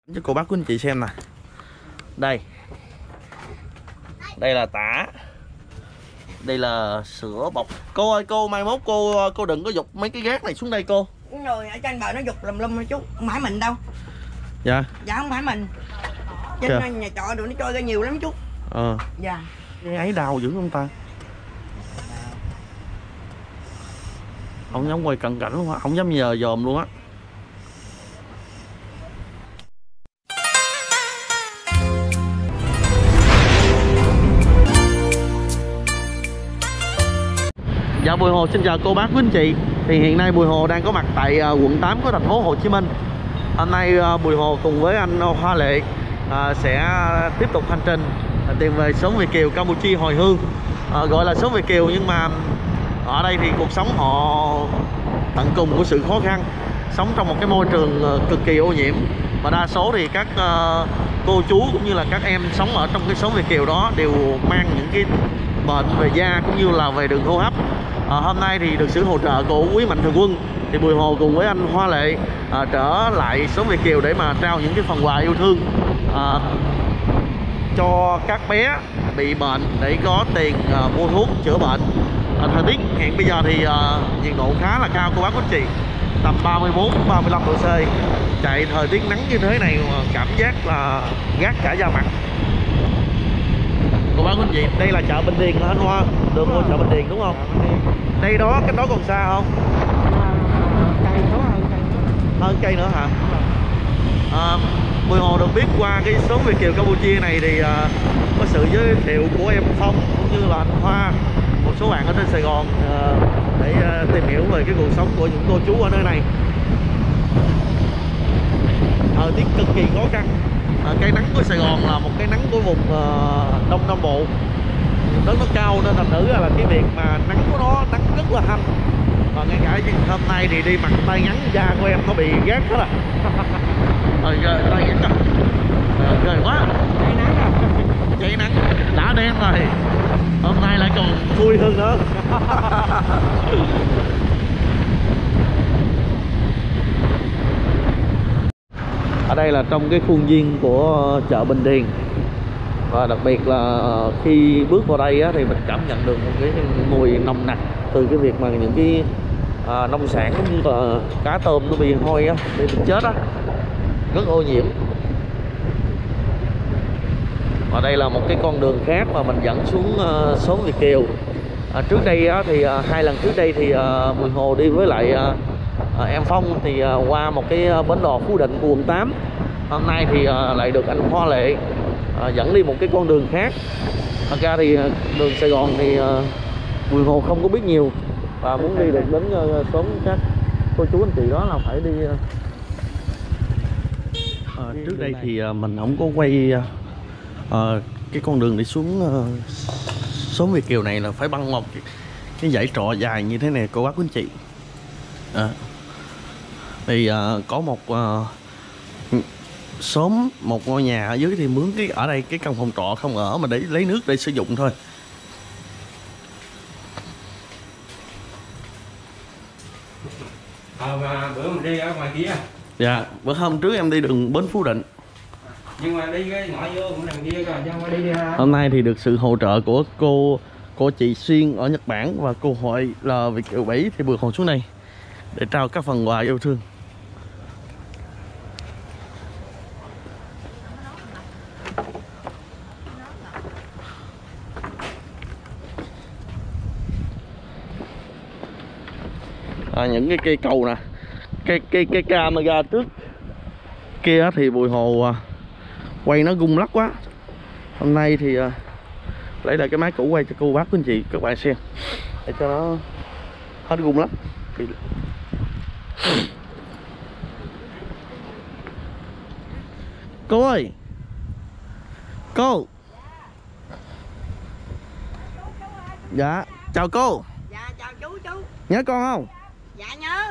cho cô bác quý anh chị xem nè. Đây là tả, đây là sữa bọc. Cô ơi, cô mai mốt cô đừng có dục mấy cái gác này xuống đây cô. Rồi ở trên bờ nó dục lùm lum chú, không phải mình đâu. Dạ. Dạ không phải mình. Trên nhà trọ tụi nó trôi ra nhiều lắm chú. Dạ. Cái ấy đau dữ không ta? Không dám quay cận cảnh luôn á, không dám nhờ dòm luôn á. Dạ, Bùi Hồ xin chào cô bác quý anh chị. Thì hiện nay Bùi Hồ đang có mặt tại quận 8 của thành phố Hồ Chí Minh. Hôm nay Bùi Hồ cùng với anh Hoa Lệ sẽ tiếp tục hành trình tìm về xóm Việt Kiều Campuchia hồi hương. Gọi là xóm Việt Kiều nhưng mà ở đây thì cuộc sống họ tận cùng của sự khó khăn, sống trong một cái môi trường cực kỳ ô nhiễm, và đa số thì các cô chú cũng như là các em sống ở trong cái xóm Việt Kiều đó đều mang những cái bệnh về da cũng như là về đường hô hấp. Hôm nay thì được sự hỗ trợ của quý mạnh thường quân thì Bùi Hồ cùng với anh Hoa Lệ trở lại xóm Việt Kiều để mà trao những cái phần quà yêu thương cho các bé bị bệnh để có tiền mua thuốc chữa bệnh. Thời tiết hiện bây giờ thì nhiệt độ khá là cao cô bác quý anh chị, tầm 34-35 độ C. Chạy thời tiết nắng như thế này mà cảm giác là gắt cả da mặt. Cô bác quý anh chị, đây là chợ Bình Điền hả anh Hoa? Đường qua chợ Bình Điền đúng không? Đây đó, cách đó còn xa không? Cây đó Hơn cây nữa hả? Bùi Hồ được biết qua cái xóm Việt Kiều Campuchia này thì có sự giới thiệu của em Phong cũng như là anh Hoa, một số bạn ở trên Sài Gòn để tìm hiểu về cái cuộc sống của những cô chú ở nơi này. Thời tiết cực kỳ khó khăn. Cái nắng của Sài Gòn là một cái nắng của vùng Đông Nam Bộ, nó cao nên thành thử là cái việc mà nắng của nó nắng rất là hanh. Và ngay cả hôm nay thì đi mặc tay ngắn da của em nó bị gác hết à. Tay ngắn à, ghê quá. Cháy nắng đã đen rồi, hôm nay lại còn thui hơn nữa. Ở đây là trong cái khuôn viên của chợ Bình Điền, và đặc biệt là khi bước vào đây á, thì mình cảm nhận được một cái mùi nồng nặc từ cái việc mà những cái nông sản cũng như là cá tôm nó bị hôi á, bị chết á, rất ô nhiễm. Và đây là một cái con đường khác mà mình dẫn xuống xóm Việt Kiều. Trước đây á, thì 2 lần trước đây thì Bùi Hồ đi với lại em Phong thì qua một cái bến đò Phú Định của quận 8. Hôm nay thì lại được anh Hoa Lệ dẫn đi một cái con đường khác. Thật ra thì đường Sài Gòn thì Bùi Hồ không có biết nhiều, và muốn đi được đến xóm các cô chú anh chị đó là phải đi. Trước đây thì mình không có quay cái con đường đi xuống xóm Việt Kiều này là phải băng một cái dãy trọ dài như thế này cô bác quý anh chị. Thì có một xóm, một ngôi nhà ở dưới thì mướn cái ở đây cái căn phòng trọ không ở mà để lấy nước để sử dụng thôi. Mà bữa mình đi ở ngoài kia. Dạ, bữa hôm trước em đi đường bến Phú Định. Nhưng mà đi cái ngõ vô cũng đằng kia rồi, chứ không có đi ra. Hôm nay thì được sự hỗ trợ của cô chị Xuyên ở Nhật Bản và cô Hội là Việt Kiều Bảy thì Bùi Hồ xuống đây để trao các phần quà yêu thương. Những cái cây cầu nè, cái camera trước kia thì Bùi Hồ quay nó rung lắc quá. Hôm nay thì lấy lại cái máy cũ quay cho cô bác quý anh chị các bạn xem để cho nó hết rung lắc. Cô ơi, cô. Dạ, chào cô. Dạ, chào chú. Nhớ con không? Dạ nhớ.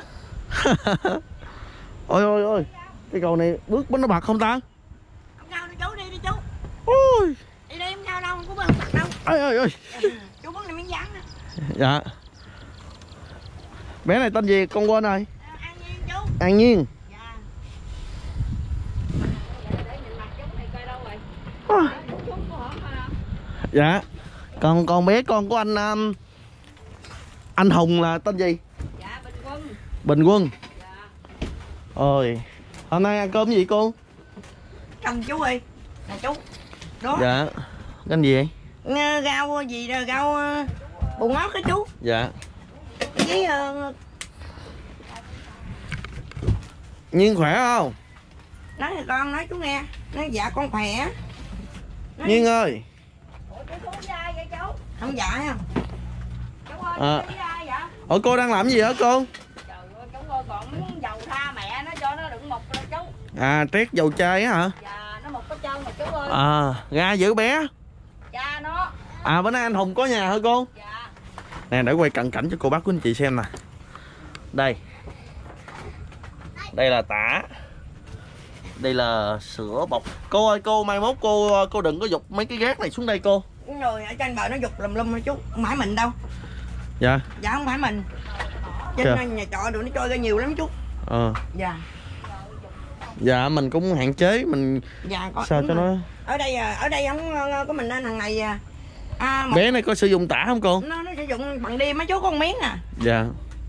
Ôi, cái cầu này bước bánh nó bật không ta? Không sao đâu chú, đi chú. Ôi. Đi không sao đâu, không có bật đâu. Ơi. Chú bắn này miếng dán nè. Dạ. Bé này tên gì con quên rồi. An Nhiên chú. An Nhiên. Dạ. Dạ. Còn bé con của anh Hùng là tên gì? Dạ Bình Quân. Bình Quân. Dạ. Ôi, hôm nay ăn cơm gì cô? Canh chú ơi. Nè chú. Đó. Dạ. Canh gì vậy? Rau gì rồi, rau bù ngót đó chú. Dạ. Với Nhiên khỏe không? nói thì con nói chú nghe. Nói dạ con khỏe. Nói... Nhiên ơi. Ủa chú xuống với ai vậy chú? Không dạ không? Chú ơi, À. với ai vậy? Ủa cô đang làm gì hả cô? Trời ơi, chú ơi còn muốn dầu tha mẹ nó cho nó đựng mục rồi chú. À, trét dầu chai á hả? Dạ, nó mục hết trơn mà chú ơi. À, ra giữ bé. Cha nó. À, bữa nay anh Hùng có nhà hả cô? Dạ. Nè, để quay cận cảnh cho cô bác của anh chị xem nè. Đây. Đây là tả. Đây là sữa bọc. Cô ơi, cô mai mốt cô đừng có dục mấy cái gác này xuống đây cô. Rồi ở trên bờ nó dục lùm lum chú, không phải mình đâu. Dạ. Dạ không phải mình. Trên nhà trọ đồ nó trôi ra nhiều lắm chú. Dạ. Dạ mình cũng hạn chế mình. Dạ có. Sao cho rồi. nó Ở đây không có mình nên hàng ngày bé này có sử dụng tả không cô? Nó sử dụng bằng đêm mấy chú có một miếng nè. Dạ.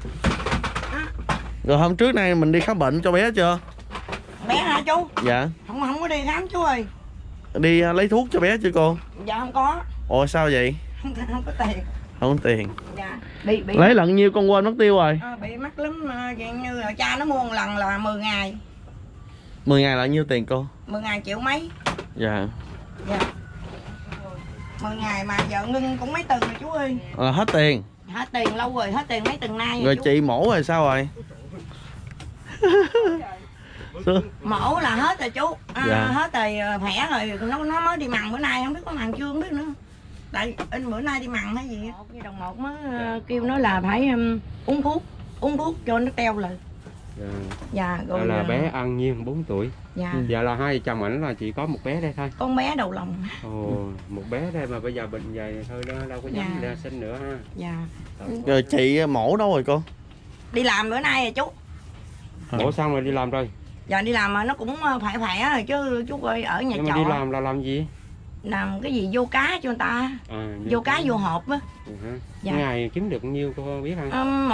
Rồi hôm trước này mình đi khám bệnh cho bé chưa? Bé hả chú? Dạ. Không có đi khám chú ơi. Đi lấy thuốc cho bé chưa cô? Dạ không có. Ồ sao vậy? Không có tiền. Không có tiền. Dạ. Bị lấy lần nhiêu con quên mất tiêu rồi. Bị mắc lắm, dạng như là cha nó mua một lần là 10 ngày. 10 ngày là nhiêu tiền cô? 10 ngày triệu mấy. Dạ. Dạ. 10 ngày mà giờ ngưng cũng mấy tuần rồi chú ơi. Hết tiền. Hết tiền lâu rồi, hết tiền mấy tuần nay rồi chú. chị mổ rồi sao rồi? Mổ là hết rồi chú. Dạ. Hết rồi, khỏe rồi, nó mới đi mằng bữa nay, không biết có mằng chưa không biết nữa. Tại bữa nay đi mằng hay gì á. Đồng một mới kêu nó là phải uống thuốc cho nó teo lại. Dạ. Dạ rồi là bé An Nhiên 4 tuổi. Dạ. Dạ là hai vợ chồng ảnh là chỉ có một bé đây thôi. Con bé đầu lòng. Ồ, một bé đây mà bây giờ bệnh vậy thôi đó, đâu có dám ra sinh nữa ha. Dạ. Rồi chị mổ đâu rồi cô? Đi làm bữa nay rồi chú. Mổ xong rồi đi làm rồi. Giờ đi làm mà nó cũng khỏe rồi chứ chú ơi, ở nhà nhưng trọ. mà đi làm là làm gì? Làm cái gì vô cá cho người ta. Vô cá vô hộp á. Dạ. Ngày kiếm được nhiêu cô biết không?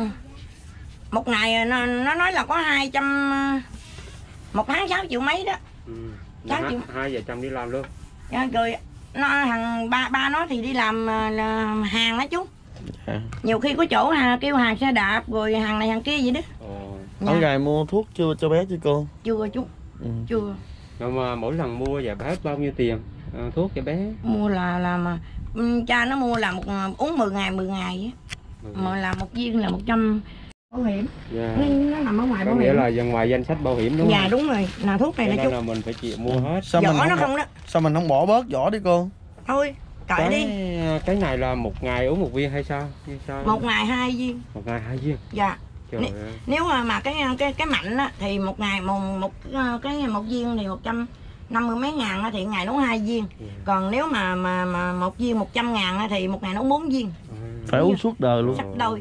Một ngày nó nói là có 200, một tháng 6 triệu mấy đó. 6 triệu. Hai vợ chồng đi làm luôn. Rồi nó thằng ba nó thì đi làm là hàng đó chú. Nhiều khi có chỗ kêu hàng xe đạp rồi hàng này hàng kia vậy đó. Ở ngày mua thuốc chưa cho bé chứ cô? Chưa chú. Chưa. Rồi mà mỗi lần mua và hết bao nhiêu tiền thuốc cho bé? Mua là mà cha nó mua là uống 10 ngày á. Mà là một viên là 100 bảo hiểm. Dạ. Nó nằm ở ngoài bảo hiểm. Nghĩa là ngoài danh sách bảo hiểm đúng không? Dạ đúng rồi, là thuốc này là chú. Là mình phải chịu mua hết. Sao vỏ mình nó không đó. Sao mình không bỏ bớt vỏ đi cô? Thôi, cởi đi. Cái này là một ngày uống một viên hay sao? Một ngày 2 viên. Một ngày 2 viên. Dạ. Trời ơi. Nếu mà cái mạnh á thì một ngày một viên thì 150 mấy ngàn á, thì ngày nấu 2 viên. Còn nếu mà một viên 100 ngàn á, thì một ngày nấu 4 viên. Phải uống suốt đời luôn. Sắp đôi.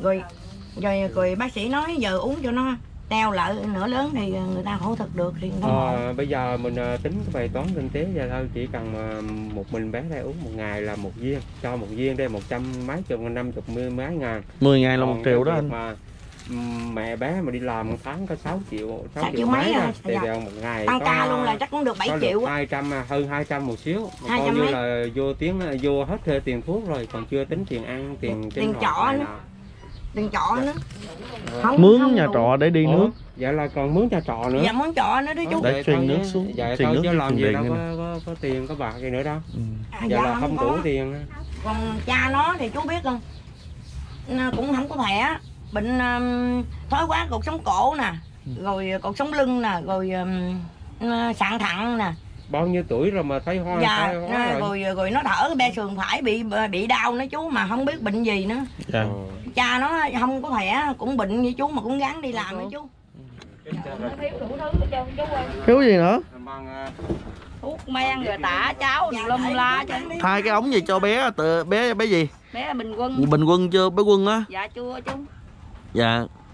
Rồi bác sĩ nói giờ uống cho nó teo lại nửa lớn thì người ta phẫu thuật được thì bây giờ mình tính cái bài toán kinh tế vậy thôi, chỉ cần một mình bé đây uống một ngày là một viên, cho một viên đây 100 mấy chục 50 mấy ngàn. 10 ngày là 1 triệu đó anh. Mà mẹ bé mà đi làm một tháng có 6 triệu 6 triệu mấy rồi. rồi. Thì một ngày tăng ca luôn là chắc cũng được 7 triệu. 200 hơn 200 một xíu. Coi như mấy. là vô hết thuê tiền thuốc rồi, còn chưa tính tiền ăn, tiền trọ nữa. Tiền trọ nữa. Mướn nhà trọ để đi nước. Dạ là còn mướn nhà trọ nữa. Dạ mướn trọ nữa đó chú. Để truyền nước xuống. Dạ thôi chứ làm gì đâu có tiền có bạc gì nữa đâu. Dạ là không đủ tiền. Còn cha nó thì chú biết không, cũng không có khỏe, bệnh thoái hóa cột sống cổ nè, rồi cột sống lưng nè, rồi sạn thận nè. Bao nhiêu tuổi rồi mà thấy hoa? Dạ, rồi nó thở be sườn phải bị đau nữa chú, mà không biết bệnh gì nữa. Dạ. Cha nó không có khỏe, cũng bệnh như chú mà cũng gắng đi làm nữa chú. Nó thiếu đủ thứ hết trơn chú ơi. Thiếu gì nữa? Thuốc men rồi tả cháo lum la chứ. Thay cái ống gì cho bé bé gì? Bé Bình Quân. Bình Quân chưa bé Quân á? Dạ chưa chú. Dạ.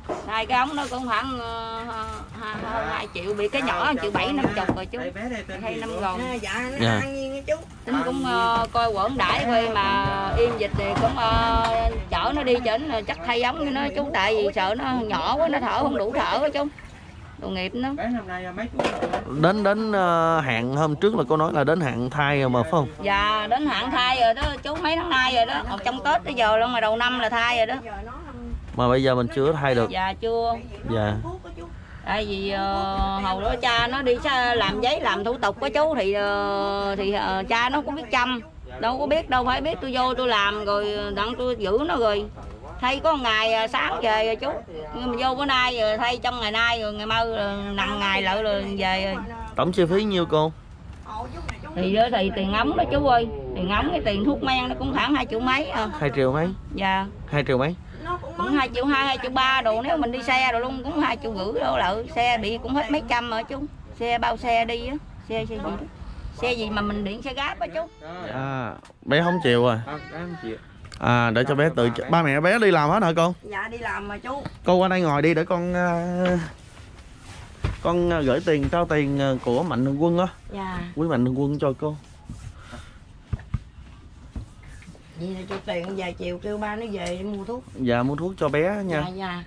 Hai cái ống nó cũng khoảng 2 triệu, bị cái nhỏ 1,7 triệu 50 rồi chú. Hay 5 gòn. Dạ, nó an nhiên chú. Tính cũng coi quẩn đãi coi mà yên dịch thì cũng chở nó đi chỉnh chắc thay ống cho nó chú, tại vì sợ nó nhỏ quá nó thở không đủ thở quá chú. Tội nghiệp nó. Đến hạn hôm trước là cô nói là đến hạn thai rồi mà phải không? Dạ đến hạn thai rồi đó chú, mấy tháng nay rồi đó, trong Tết tới giờ luôn, mà đầu năm là thai rồi đó. Mà bây giờ mình chưa thai được. Dạ chưa. Dạ. Tại vì hồi đó cha nó đi làm giấy làm thủ tục của chú thì cha nó cũng biết chăm, đâu có biết đâu, phải biết tôi vô tôi làm rồi đặng tôi giữ nó rồi. Thay có ngày sáng về rồi chú, nhưng mà vô bữa nay rồi thay trong ngày nay rồi ngày mai 5 ngày lại rồi về rồi. Tổng chi phí nhiêu cô? Thì đó thì tiền ống đó chú ơi, tiền ống cái tiền thuốc men nó cũng khoảng 2 triệu mấy. 2 triệu mấy? Dạ. 2 triệu mấy? Cũng 2,2 triệu 2 triệu 3 đồ, nếu mình đi xe rồi luôn cũng 2,5 triệu đâu lợ, xe bị cũng hết mấy trăm rồi chú. Xe bao xe đi á, xe gì đó. Xe gì mà mình điện xe gáp á chú. Bé không chịu rồi. Để cho bé tự ba mẹ bé đi làm hết hả con? Dạ đi làm mà chú. Cô qua đây ngồi đi để con gửi tiền trao tiền của Mạnh Thường Quân á. Dạ. Quý Mạnh Thường Quân cho cô. Vậy là cho tiền vài triệu kêu ba nó về mua thuốc. Dạ mua thuốc cho bé nha. Dạ dạ.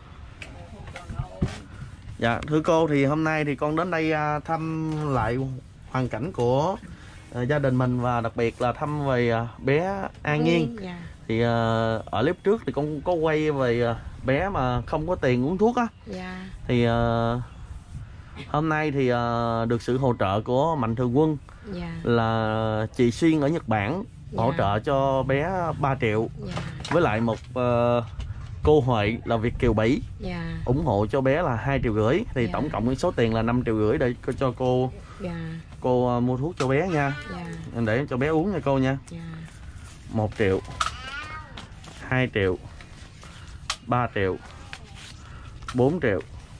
Dạ thưa cô, thì hôm nay thì con đến đây thăm lại hoàn cảnh của gia đình mình, và đặc biệt là thăm về bé An Nhiên. Dạ. Thì ở clip trước thì con có quay về bé mà không có tiền uống thuốc á. Dạ. Thì hôm nay thì được sự hỗ trợ của Mạnh Thường Quân, Dạ. là chị Xuyên ở Nhật Bản hỗ trợ cho bé 3 triệu. Dạ. Với lại một cô Huệ là Việt kiều Bỉ Dạ. ủng hộ cho bé là 2,5 triệu. Thì Dạ. tổng cộng số tiền là 5,5 triệu để cho Dạ. cô mua thuốc cho bé nha. Dạ. Để cho bé uống nha cô nha. Dạ. 1 triệu, 2 triệu, 3 triệu, 4 triệu,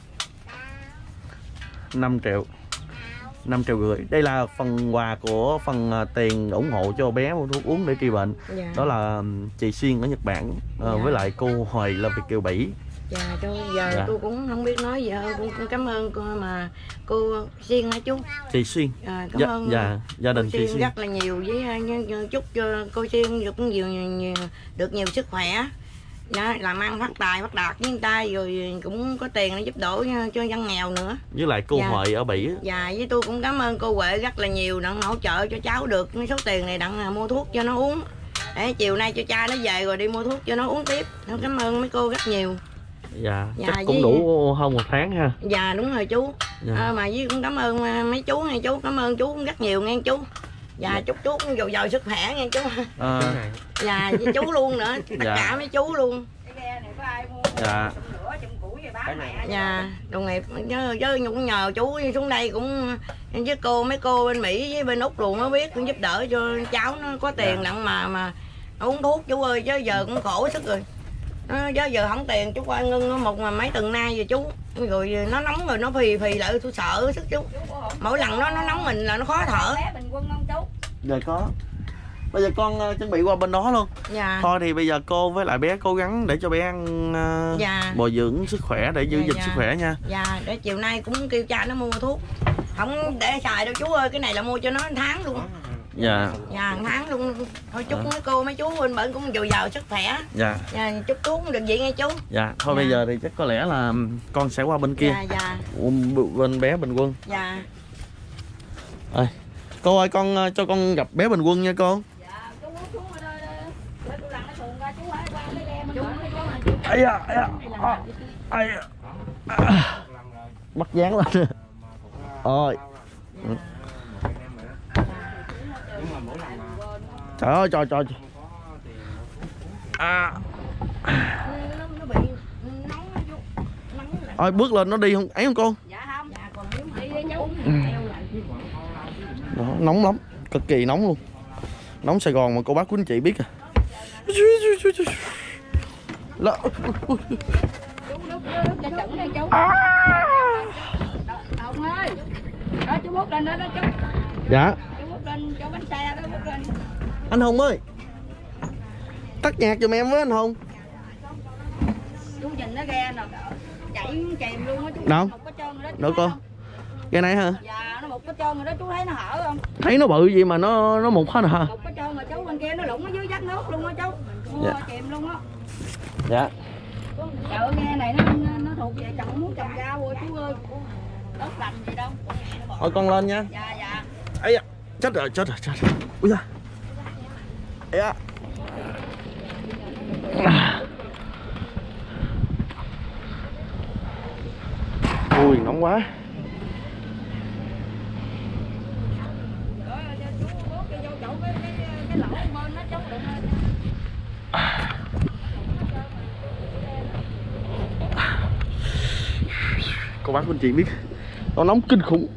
5 triệu, 5,5 triệu. Đây là phần quà của phần tiền ủng hộ cho bé mua thuốc uống để trị bệnh. Dạ. Đó là chị Xuyên ở Nhật Bản với lại cô Huệ là Việt kiều Bỉ. Dạ, giờ Dạ. tôi cũng không biết nói gì hơn, cũng cảm ơn cô, mà cô Xuyên hả chú? Chị Xuyên. Cảm Dạ, ơn gia đình cô chị Xuyên Xuyên. rất là nhiều, với chúc cho cô Xuyên được được nhiều sức khỏe, làm ăn phát tài phát đạt với người ta, rồi cũng có tiền để giúp đỡ cho dân nghèo nữa. Với lại cô Dạ. Huệ ở Bỉ. Dạ, với tôi cũng cảm ơn cô Huệ rất là nhiều, đặng hỗ trợ cho cháu được cái số tiền này, đặng mua thuốc cho nó uống, để chiều nay cho cha nó về rồi đi mua thuốc cho nó uống tiếp. Tôi cảm ơn mấy cô rất nhiều. Dạ, Dạ, chắc cũng với- đủ hơn 1 tháng ha. Dạ đúng rồi chú. Dạ. Mà với cũng cảm ơn mấy chú nghe chú, cảm ơn chú rất nhiều nghe chú. Dạ, chúc chú cũng giàu giàu sức khỏe nghe chú. Dạ, với chú luôn nữa, tất Dạ. cả mấy chú luôn. Dạ. Dạ, đồng nghiệp chứ cũng nhờ chú xuống đây cũng với cô, mấy cô bên Mỹ với bên Úc luôn, nó biết cũng giúp đỡ cho cháu nó có tiền đặng mà uống thuốc chú ơi, chứ giờ cũng khổ sức rồi. Chứ giờ không tiền chú qua ngưng một mà mấy tuần nay rồi chú, rồi nó nóng rồi nó phì lại, tôi sợ sức chú. Mỗi lần nó nóng mình là nó khó thở. Bình Quân không chú? Dạ có. Bây giờ con chuẩn bị qua bên đó luôn. Dạ. Thôi thì bây giờ cô với lại bé cố gắng để cho bé ăn Dạ. bồi dưỡng sức khỏe để giữ Dạ, gìn dạ. sức khỏe nha. Dạ, để chiều nay cũng kêu cha nó mua thuốc. Không để xài đâu chú ơi, cái này là mua cho nó 1 tháng luôn. Dạ. Dạ, 1 tháng luôn. Thôi chúc mấy cô mấy chú bên bển cũng giàu giàu sức khỏe. Dạ. Dạ, chúc chú cũng được vậy nghe chú. Dạ. Thôi Dạ. bây giờ thì chắc có lẽ là con sẽ qua bên kia. Dạ, dạ. Bên bé Bình Quân. Dạ. Ơi, cô ơi, con cho con gặp bé Bình Quân nha cô. Dạ, chú uống xuống ở đây để tôi lặn nó xuồng ra, chú hãy qua cái ghe mình gửi cho chú. Ây da, ây da. Ây da. Bắt dán lên. Ôi. Trời ơi, trời trời. Nó bị nóng á chú. Nóng là Ôi, bước lên nó đi không ấy không cô? Dạ không. dạ còn nếu mà Đi đi chú. Đó, nóng lắm, cực kỳ nóng luôn. Nóng Sài Gòn mà cô bác quý anh chị biết à. Là... Chú đút cho chuẩn đây chú. Ông ơi. Đó chú bút lên đó đó chú. Dạ. Chú bút lên cho bánh xe đó, bút lên. Anh Hùng ơi, tắt nhạc giùm em với anh Hùng. Chú nhìn nó ghe nè. gãy kèm luôn á chú. Đâu? Một cái trơn rồi đó chú. Đâu thấy con? không? Cái này hả? Dạ nó một cái trơn rồi đó chú thấy nó hở không? Thấy nó bự gì mà nó mục hết hả? Một cái trơn mà chú bên kia nó lủng ở dưới vách nước luôn á chú. Mua Dạ. kèm luôn á. Dạ. Chợ nghe này nó thuộc về trồng muốn trồng rau rồi chú ơi. Đất lành gì đâu. Thôi con lên nha. Dạ dạ. Ấy da, chết rồi. Ui da. Ấy da. Ui nóng quá. Cái lỗ bên nó chống đựng lên. Cô bác anh chị biết nó nóng kinh khủng.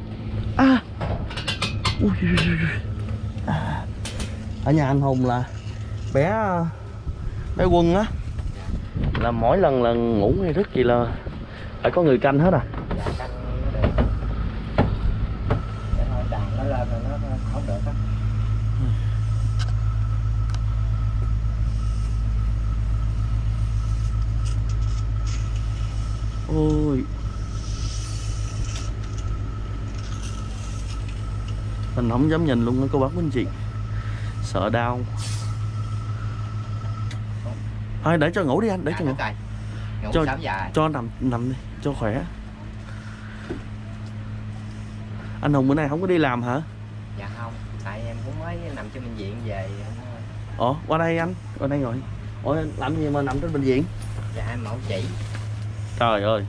Ui. Ở nhà anh Hùng là bé Quân á, là mỗi lần ngủ hay thức gì là phải có người canh hết à. Dạ canh nó được. Để thôi đàn nó lên rồi nó không được á. Ôi. Mình không dám nhìn luôn á cô bác anh chị. Sợ đau. Thôi để cho ngủ đi anh, để cho ngủ. Ngủ Cho- sớm dài. Cho nằm đi, cho khỏe. Anh Hùng bữa nay không có đi làm hả? Dạ không, tại em cũng mới nằm trên bệnh viện về. Ủa, qua đây anh, qua đây ngồi. Ủa, làm gì mà nằm trên bệnh viện? Dạ em mẫu chỉ. Trời ơi.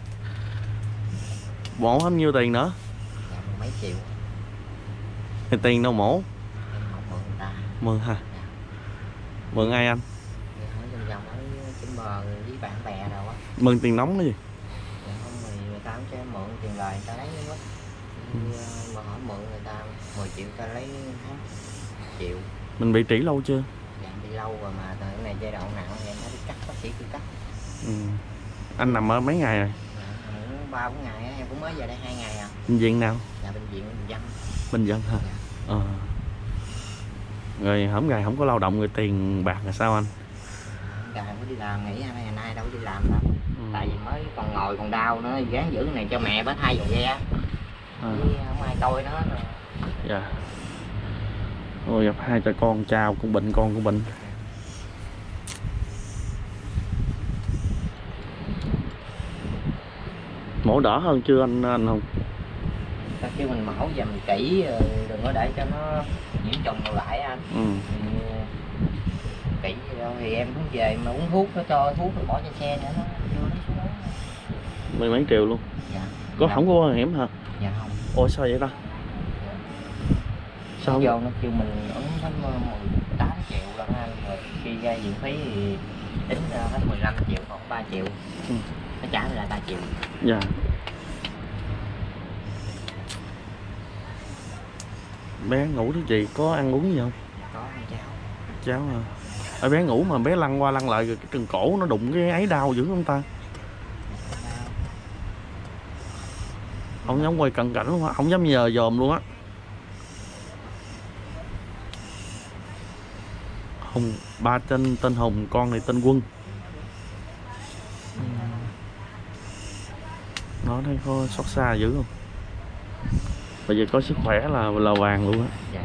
Mổ bao nhiêu tiền nữa? Dạ mấy triệu. Thì tiền đâu mổ? Em mẫu mượn người ta. Mượn hả? Mượn ai anh? Dạ, hỏi vòng vòng ở trên bờ với bạn bè đâu á. Mượn tiền nóng cái gì? Dạ không thì người ta không cho em mượn tiền lời người ta lấy mất. Mà hỏi mượn người ta 10 triệu ta lấy tháng 1 triệu. Mình bị trĩ lâu chưa? Dạ đi lâu rồi mà từ cái này giai đoạn nặng em đã đi cắt bác sĩ cứ cắt. Ừ. Anh nằm ở mấy ngày rồi? Dạ, 3-4 ngày á, em cũng mới về đây 2 ngày à. Bệnh viện nào? Dạ bệnh viện Bình Dân. Bình Dân hả? Dạ. Rồi hổng ngày không có lao động rồi tiền bạc là sao anh? Gà có đi làm nghỉ ngày nay đâu có đi làm đâu. Tại vì mới còn ngồi còn đau nữa, gán giữ cái này cho mẹ bả thay dầu ghe. Chứ không ai coi nó rồi. Dạ. Ôi gặp hai cha con, cha cũng bệnh, con cũng bệnh. Mổ đỡ hơn chưa anh không? Ta kêu mình mẫu dùm kỹ đừng có để cho nó nhiễm trùng lại anh. Kỹ thì em cũng về mà uống thuốc nó cho thuốc rồi bỏ trên xe nữa nó chưa lấy số đó. Mười mấy triệu luôn. Dạ. Có không có bảo hiểm hả? Dạ không. Ôi sao vậy ta? Sao Vô nó kêu mình ứng hết 18 triệu lần anh, rồi khi ra viện phí thì tính ra hết 15 triệu còn 3 triệu. Nó trả lại 3 triệu. Dạ. Bé ngủ thứ gì có ăn uống gì không? Có con cháu. Cháu à. Ở bé ngủ mà bé lăn qua lăn lại rồi cái cần cổ nó đụng cái ấy đau dữ không ta? Không dám quay cận cảnh luôn á, không dám nhờ dòm luôn á. Hùng, ba tên Hùng, con này tên Quân. Nó thấy có xót xa dữ không? Bây giờ có sức khỏe là vàng luôn á. Dạ.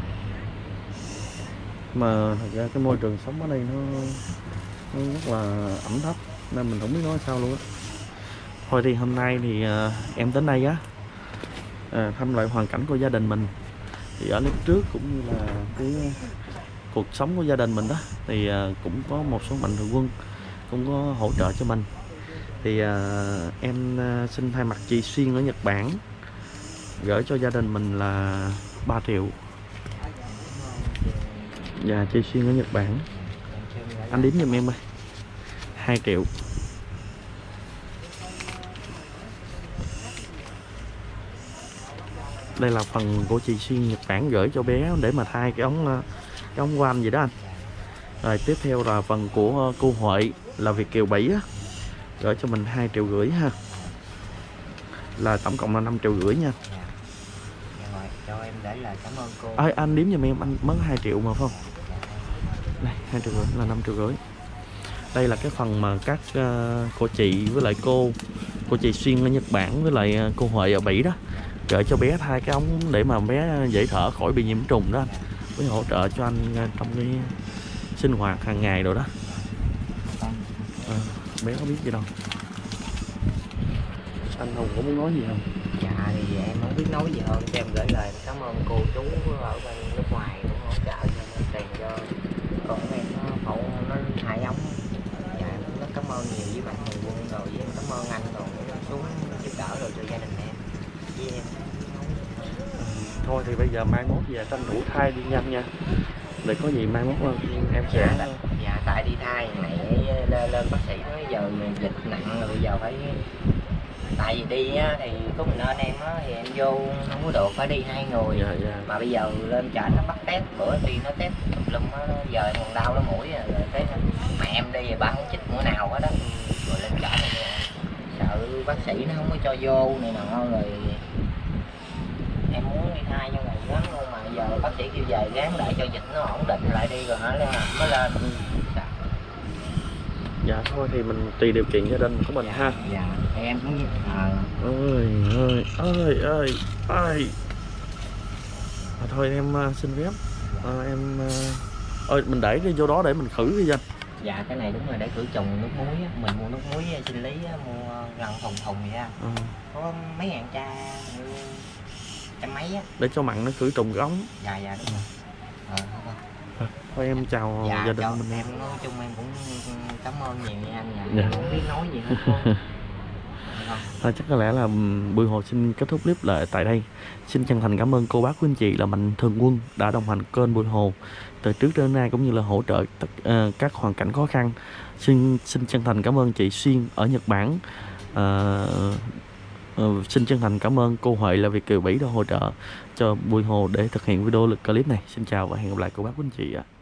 Mà thật ra cái môi trường sống ở đây nó rất là ẩm thấp nên mình không biết nói sao luôn á. Thôi thì hôm nay thì em đến đây á thăm lại hoàn cảnh của gia đình mình. Thì ở lúc trước cũng như là cái cuộc sống của gia đình mình đó thì cũng có một số mạnh thường quân cũng có hỗ trợ cho mình. Thì em xin thay mặt chị Xuyên ở Nhật Bản gửi cho gia đình mình là 3 triệu. Dạ chị Xuyên ở Nhật Bản. Anh đếm giùm em ơi. 2 triệu. Đây là phần của chị Xuyên Nhật Bản gửi cho bé để mà thay cái ống của anh vậy đó anh. Rồi tiếp theo là phần của cô Huệ là Việt Kiều Bỉ á, gửi cho mình 2,5 triệu ha. Là tổng cộng là 5,5 triệu nha. Rồi, cho em để là cảm ơn cô. Anh đếm giùm em, anh mất 2 triệu mà phải không? Đây 2,5 triệu là 5,5 triệu. Đây là cái phần mà các cô chị với lại cô cô chị Xuyên ở Nhật Bản với lại cô Huệ ở Bỉ đó, gửi cho bé 2 cái ống để mà bé dễ thở khỏi bị nhiễm trùng đó anh, với hỗ trợ cho anh trong cái sinh hoạt hàng ngày rồi đó. Bé có biết gì đâu. Anh Hùng có muốn nói gì không? Dạ thì em không biết nói gì hơn, cho em gửi lời cảm ơn cô chú ở bên nước ngoài cũng hỗ trợ cho tiền cho con em nó phẫu nó 2 ống. Dạ em rất cảm ơn nhiều với bạn người quân rồi với em cảm ơn anh rồi xuống giúp đỡ rồi cho gia đình em với em. Thôi thì bây giờ mai mốt về tranh thủ thai đi nhanh nha, để có gì mai mốt em sẽ Dạ tại đi thai này lên bác sĩ nói giờ dịch nặng rồi, bây giờ phải, tại vì đi á, thì có mình nên em á, thì em vô không có được, phải đi 2 người. Dạ. Mà bây giờ lên trển nó bắt test, bữa đi nó test tùm lum á, giờ còn đau nó mũi rồi test mẹ em đi thì ba không chích mũi nào hết đó, rồi lên trển này sợ bác sĩ nó không có cho vô này nọ, rồi em muốn đi thai cho ngày gắn luôn, mà giờ bác sĩ kêu về gán lại cho dịch nó ổn định lại đi rồi hả mới lên. Dạ thôi thì mình tùy điều kiện gia đình của mình ha. Dạ em cũng ơi. Thôi em xin phép em mình để đi vô đó để mình khử đi anh. Dạ cái này đúng rồi, để khử trùng nước muối á, mình mua nước muối sinh lý á, mua lần thùng vậy á, có mấy ngàn cha, trăm mấy á, để cho mặn nó khử trùng cái ống. dạ đúng rồi. Thôi em chào Dạ, gia đình mình. em nói chung em cũng cảm ơn nhiều nha anh. Dạ. Không biết nói gì hết. Thôi chắc có lẽ là buổi hồ xin kết thúc clip lại tại đây. Xin chân thành cảm ơn cô bác quý anh chị là mạnh thường quân đã đồng hành kênh buổi hồ từ trước đến nay, cũng như là hỗ trợ các hoàn cảnh khó khăn. Xin chân thành cảm ơn chị Xuyên ở Nhật Bản. Xin chân thành cảm ơn cô Huệ là Việt kiều Bỉ đã hỗ trợ cho buổi hồ để thực hiện video clip này. Xin chào và hẹn gặp lại cô bác quý anh chị ạ.